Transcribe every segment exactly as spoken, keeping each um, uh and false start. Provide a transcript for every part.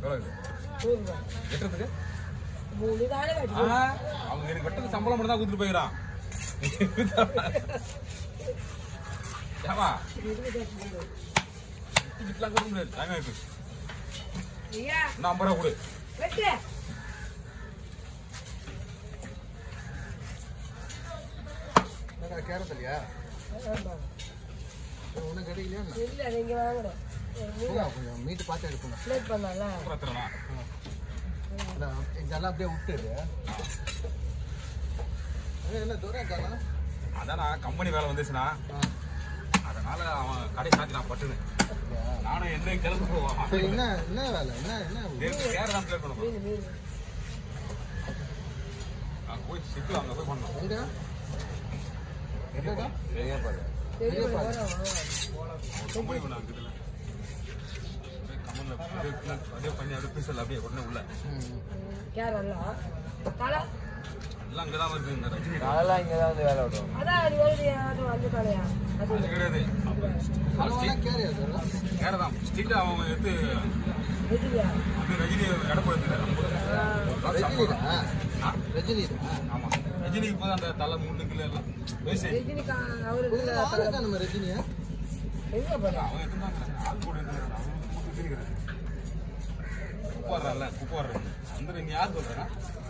வெட்டுறதுக்கு அவங்க எனக்கு வெட்டது சம்பளம் மட்டும் தான் கொடுத்துட்டு போயிடறான். ஏமா வீட்டுலாம் கொடுக்க முடியாது. டைம் ஆயிருக்கு. இன்னும் ஐம்பது ரூபா கொடு. கேரட் இல்லையா? ஒன்றும் கிடைக்கலையா? இல்லை நீங்க வாங்கணும். கொஞ்சம் மீட்டு பார்த்து எடுக்கணும். பிளேட் பண்ணால இதெல்லாம் அப்படியே விட்டுடு. என்ன தூரம் இருக்கானா? அதான் கம்பெனி வேலை வந்துச்சுன்னா அதனால அவன் கடை சாத்தி நான் பட்டுது. நானும் என்ன கிளம்பி போவான். என்ன என்ன வேலை? என்ன என்ன கேர் தான் பிளேட் பண்ணுவோம். நான் போய் சிட்டு அங்கே போய் பண்ணோம். எங்க என்னடா? பெரிய பாரு பெரிய பாரு கம்பெனி பண்ண அங்கிட்டு கம்பெனியில் அப்படியே பண்ணி அப்படியே பீசல் அப்படியே உடனே உள்ள கேர் எல்லாம் தலை எல்லாம் அங்கே தான் வருது. இந்த ரஜினி அதெல்லாம் இங்கே தான் வந்து வேலை விடுவோம். அதான் அது வருது அது வந்து தலையா அது கிடையாது. கேர தான் ஸ்ட்ரீட் அவன் எடுத்து ரஜினியா அது ரஜினி எடப்படுத்து. ரஜினி ஆமா ரஜினிக்கு போது அந்த தலை மூணு கிலோ எல்லாம் ரஜினி அவரு நம்ம ரஜினியா எங்க போற அவன் எடுத்துதான் ஆள் கூட குப்பாடுறான்ல குப்பாடுறான் அந்த நீ யார் சொல்றா?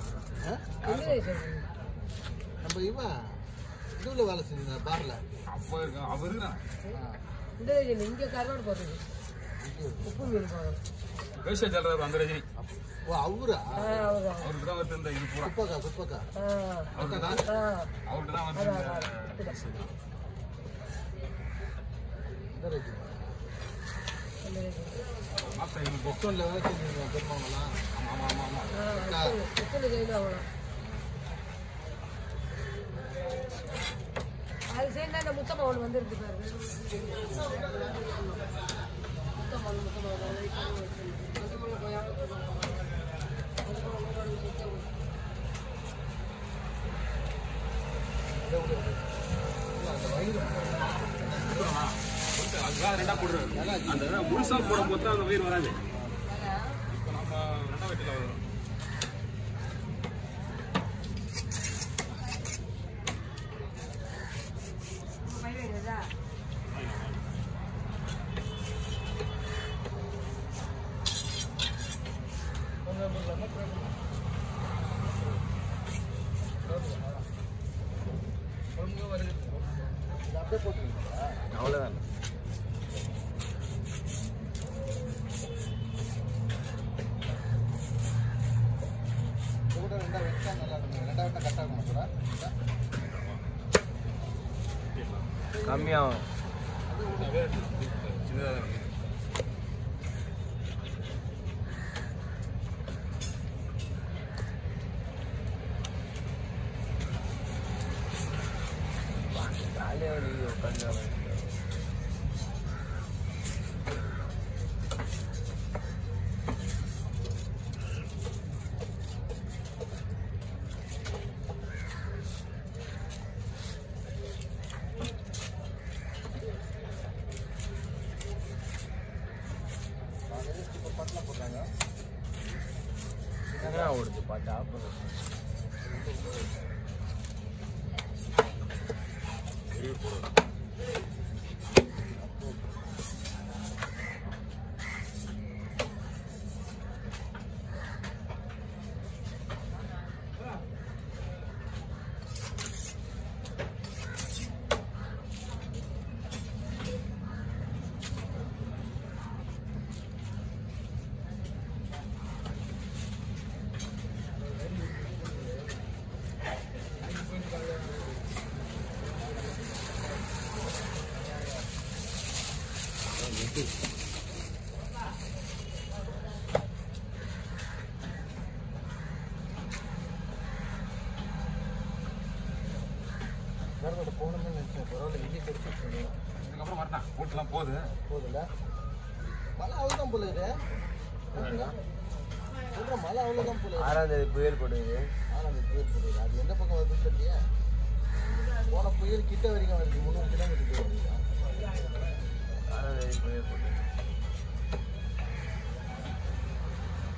நம்ம இவன் இதுல வேலை செஞ்ச பார்ல அப்ப இருக்கான் அவ இருக்கிறான். இந்த ரஜினி இங்க கரோடு போறது உப்பு மீன் போறோம் பேச சொல்றாரு அந்த ரஜினி. ஓ அவரா? அவருக்கு தான் வந்து இந்த இது பூரா குப்பக்கா குப்பக்கா அவருக்கு தான் அவருக்கு தான் வந்து பொக்கன்ல வேலை செஞ்சீங்க பெருமாங்கலாம். ஆமா ஆமா ஆமா அது சேர்ந்தா இந்த முத்தமவன் வந்துருக்கு பாரு. முத்தமவன் முத்தமவன் அதுக்காக ரெண்டா போடுறாரு. அந்த முழுசா போடும் போது அந்த வயிறு வராது. இப்போ நம்ம ரெண்டா வெட்டில வரும். அவ்வளோதான். ரெண்டா வெட்டா நல்லா இருக்கும். ரெண்டா வெட்டா கரெக்டாக இருக்கும். கம்மியாகும். சின்னதாக ஜாலியாக உட்காந்து என்ன ஓடுது பாட்டா போகணும்னு நினைச்சேன். பரவாயில்ல விஜய் கிடைச்சிருக்கீங்க. இதுக்கப்புறம் வரட்டான் கூட்டெல்லாம் போகுது போகுதுல்ல மழை அவ்வளோதான் போல இது. சொல்கிறேன் மழை அவ்வளோதான் போல. ஆறாம் தேதி புயல் போடுது. ஆறாம் தேதி புயல் போடுது. அது எந்த பக்கம் வருதுன்னு தெரியலையே. போன புயல் கிட்ட வரைக்கும் வருது. முந்நூறு கிலோமீட்டர் வருது. ஆறாம் தேதி புயல் போடுது.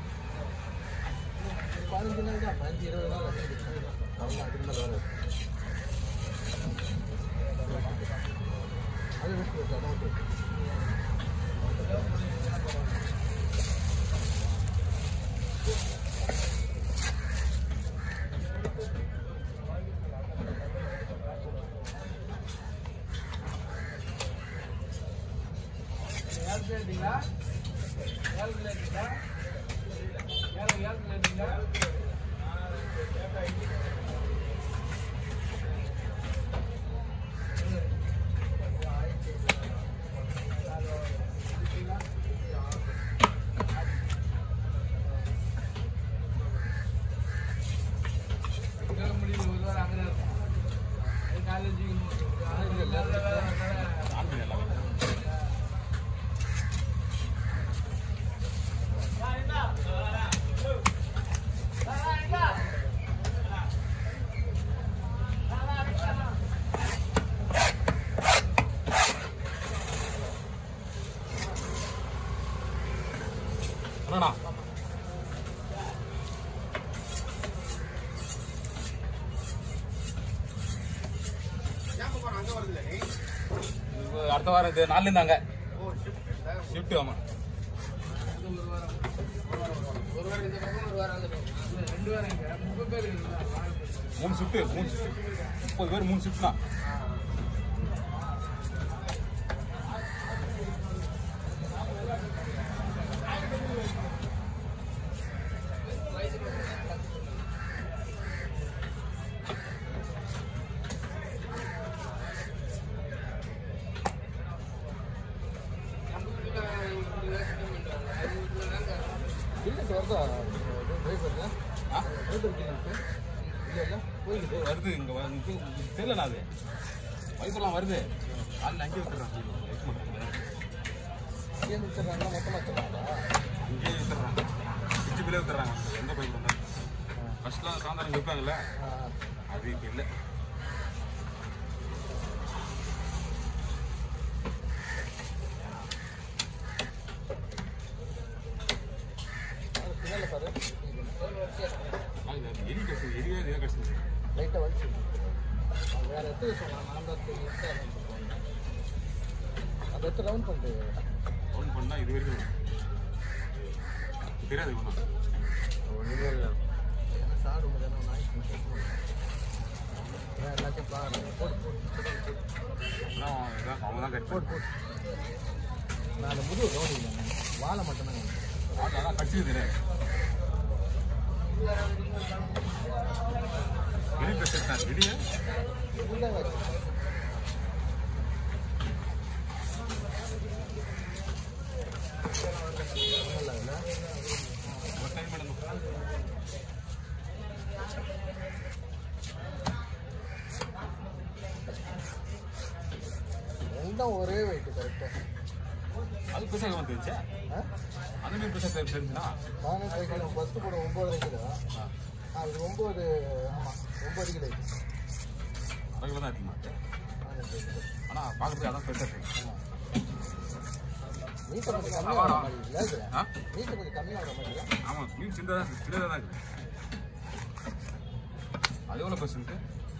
தான் பதினஞ்சு இருபது நாள் வரலாம் அதுக்கு மேலே வராது. அது விட்டு விட்டு அதை விட்டு அடுத்த வாரம் இது நாலு இருந்தாங்க ஷிஃப்ட். ஆமா மூணு ஷிஃப்ட் மூணு முப்பது பேர் மூணு ஷிஃப்ட் தான். வருது இங்க தெரியல அது வைப்பெல்லாம் வருது காலையில் அங்கேயே விட்டுறாங்க அங்கேயே விட்டுறாங்க மொத்தமாக வச்சுருக்காங்க அங்கேயே விட்டுறாங்க பிச்சுப்பிலே விட்டுறாங்க எந்த பைப் வந்தாலும் ஃபர்ஸ்ட்லாம் சாயந்தரம் வைப்பாங்கல்ல அது இப்போ இல்லை. எரி கடிச்சு எரியா எரியா கடிச்சு லைட்டாக வலிச்சு வேறு எடுத்து சொன்னாங்க. நான் தான் அதை எடுத்து ரவுண்ட் பண்ணிட்டு ரவுண்ட் பண்ணால் இது வரைக்கும் தெரியாது ஒன்றும் ஒன்றுமே இல்லை. சாடு முடியாது நாய் எல்லாத்தையும் பாருங்க போட்டு போட்டு இதான் அவங்க தான் கட் போட்டு போட்டு நான் அந்த முதுகு கவனிக்கிறேன் வாழை மட்டும்தான் அதான் கடிச்சு தெரியாது. வெளியே பிரச்சனை வெளியே இதுதான் வச்சு ஒரு டைம் மேடம் ரெண்டும் ஒரே வெயிட்டு கரெக்டாக. அது பெருசாக வந்துருச்சா அந்த மாதிரி பெருசாக தெரிஞ்சுன்னா நானே சைக்கிள் பத்து கூட ஒம்பது கிலோ அது ஒம்பது ஆமாம் ஒம்பது கிலோ அரை கிலோ தான் அதிகமாக ஆனால் பார்க்குறதுக்கு அதான் பெருசாக தெரியும். நீட்டை கொஞ்சம் கம்மியாக வர மாதிரி இல்லை ஆ நீட்டை கொஞ்சம் கம்மியாக வர மாதிரி இல்லை. ஆமாம் மீன் சின்னதாக சின்னதாக தான் இருக்குது. அது எவ்வளோ பர்சன்ட்டு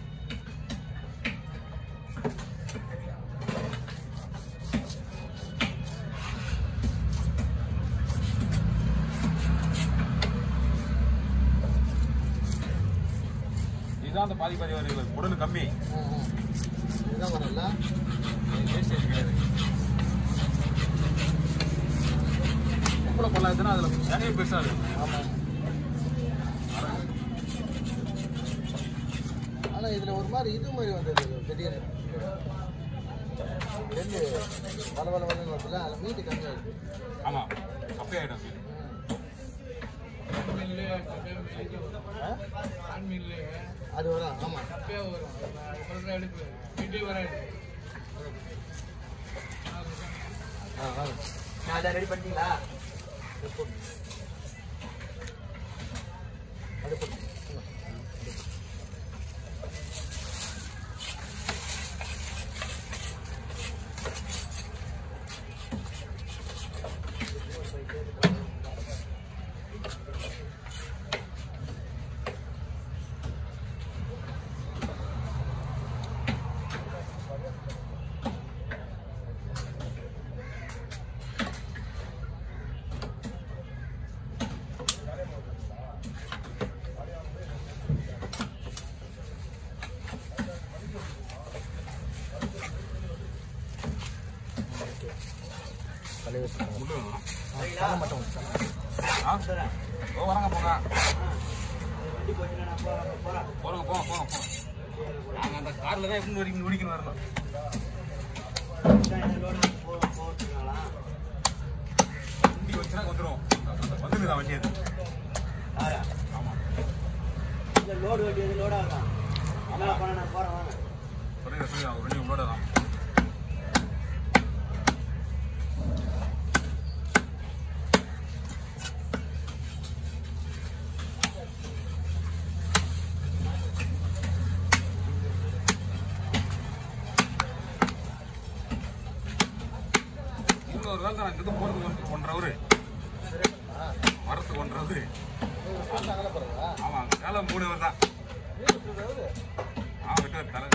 இதுதான் அந்த பாதி பாதி வருது உடனே கம்மி இதுதான் வரல வேஸ்டேஜ் கிடையாது. எவ்வளோ பண்ணாதுன்னா அதில் நிறைய பெருசாக இருக்கும். ஆமாம் ஆனால் இதில் ஒரு மாதிரி இது மாதிரி வந்தது திடீர்னு ரெண்டு வள வள வளன்னு வருதுல அதில் மீட்டு கம்மியாக இருக்குது. ஆமாம் கப்பையாயிடும். அது வரும் ஆமாம் நான் அதை ரெடி பண்ணிட்டீங்களா? அடுப்பு வச்சுருக்கோம். முள்ளு வேணும். தலை மட்டும் வச்சுருக்கோம். ஆ ஓ வராங்க போங்க வண்டி போச்சுன்னா நான் போறேன் போறேன் போறோங்க போங்க போங்க போங்க நாங்கள் அந்த காரில் தான் எப்படி வரைக்கும் முடிக்கணும் வரணும் போட்டுருக்காங்களா வண்டி வச்சுனா வந்துடும் வந்துடுது தான் வண்டி அது யாரா ஆமாம் இந்த லோடு வண்டி எது லோடாக இருக்கான் அதனால் போனால் நான் போகிறேன் வாங்க சொல்லுங்க சொல்லுங்க அவங்க வண்டி உங்களோட தான் ஒரு காலத்தை நாங்கள் இது போகிறதுக்கு ஒன்றரை அவரு வரத்துக்கு ஒன்றரை அவரு ஆமாம் அங்கே காலம் மூணு அவர் தான் ஆ விட்டு தலை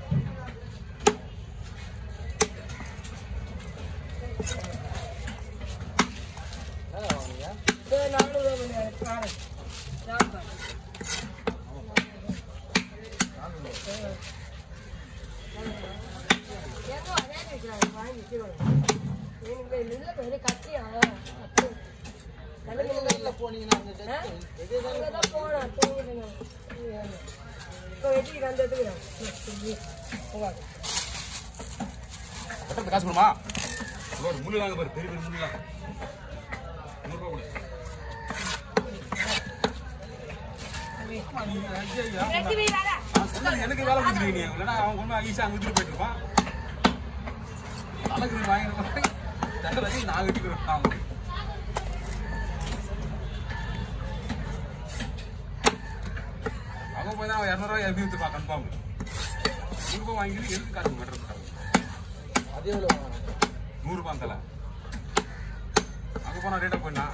நானூறு காரம் சாப்பாடு ஏதோ அதே வைக்கிறாங்க வாங்கி கத்தியா போனீங்கன்னா போனேன் இப்போ வெட்டிக்கு அந்த காசு போடுமா ஒரு முள்ளு வாங்க பாரு பெரிய பெரிய முள்ளு நூறுரூவா கொடு எனக்கு வேலை கொடுத்துருக்கீங்க நீ இல்லைன்னா அவங்க ஒன்றும் ஈஸியாக அங்கே விட்டுட்டு போயிட்டு இருப்பான் அழகு வாங்கி தண்டை வச்சு நான் வெட்டிக்கிறேன் அவங்க அவங்க போய் தான் இரநூறுவா எப்படி விற்றுப்பான் கன்ஃபார்ம் நூறுரூபா வாங்கிட்டு எதுக்கு காசு பண்ணுறது அதே எவ்வளோ நூறுரூபா தலை அங்கே போனால் ரேட்டாக போயிடா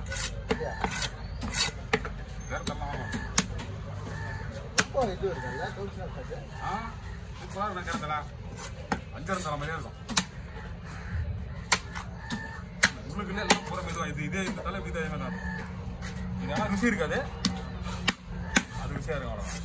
வேறு தரலாம் வாங்க இப்போ இது இருக்குல்ல கவுன்சிலர் ஆ சூப்பராக இருக்கும் கேட்டதா அஞ்சாயிரம் தர மாதிரியே இருக்கும் உங்களுக்கு இல்லை எல்லாம் பூரா மெதுவாக இது இதே இந்த தலை இதே தான் இருக்கும் இது ஆனால் ருசி இருக்காது அது ருசியாக இருக்கும் அவ்வளோ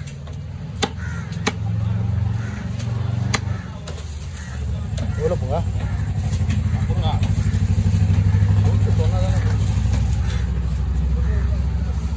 எவ்வளோ போங்க